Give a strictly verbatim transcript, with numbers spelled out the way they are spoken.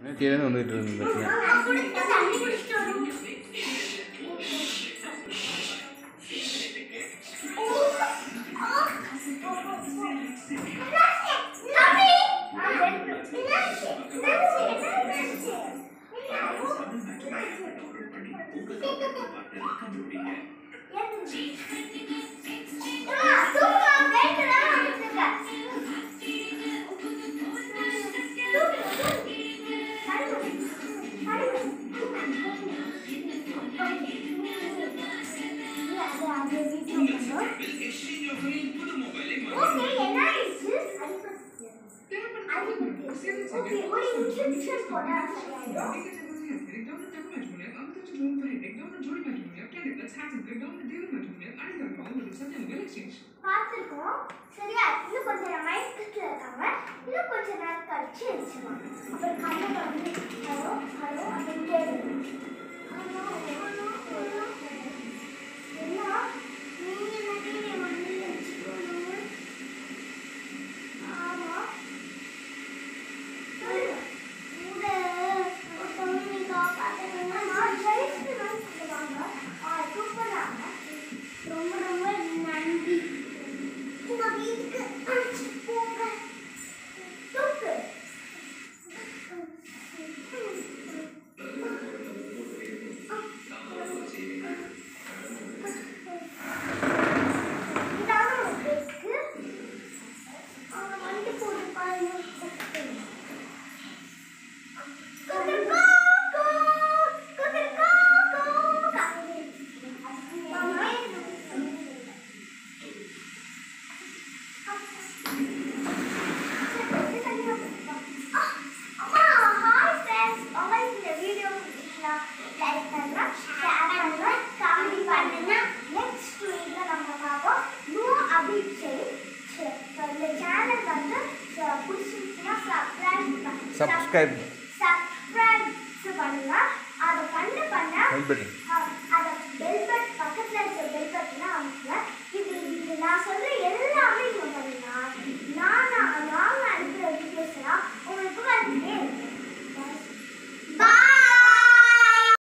கீழே வந்துட்டு இருந்தது. பார்த்துருக்கோம் சரியா? இன்னும் கொஞ்சம் நேரம் மைண்ட் கிட்ட இருக்காங்க. இன்னும் கொஞ்சம் நேரம் கழிச்சு எழுச்சிடுவாங்க. அப்புறம் கண்ணை வந்து ஹலோ ஹலோ அப்படின்னு கேட்குது. ஹலோ ஹலோ ஹலோ என்ன நீங்கள் என்ன வந்து எழுச்சிக்கணும்? ஆமாம் சொல்லுங்க. இந்த ஒருத்தவங்க நீங்கள் பார்த்தீங்கன்னா நான் ஜெயிச்சு தான் சொல்லுவாங்க. ஆ சூப்பராங்க. ரொம்ப ரொம்ப நன்றி. உங்க வீட்டுக்கு அழைச்சிட்டு போங்க. தூக்கு. இதான ஒரு பேக்கு. அவங்க வண்டி போட்டு பாருங்க. Subscribe. Subscribe பண்ணுங்க. அதை பண்ண பண்ண